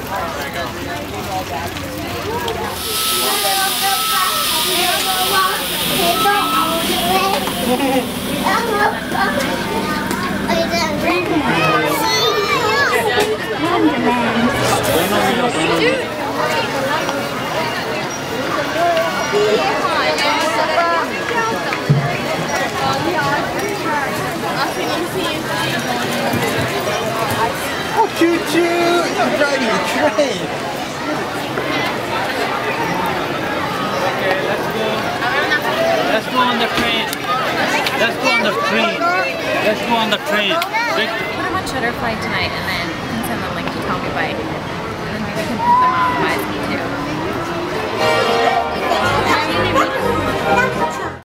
Oh, choo-choo! I'm driving a train! Okay, let's go. Let's go on the train. Let's go on the train. Let's go on the train. Put them on Shutter Flight tonight and then you can send the link to Tell Me Bike. And then maybe we can put them on Buys Me Too.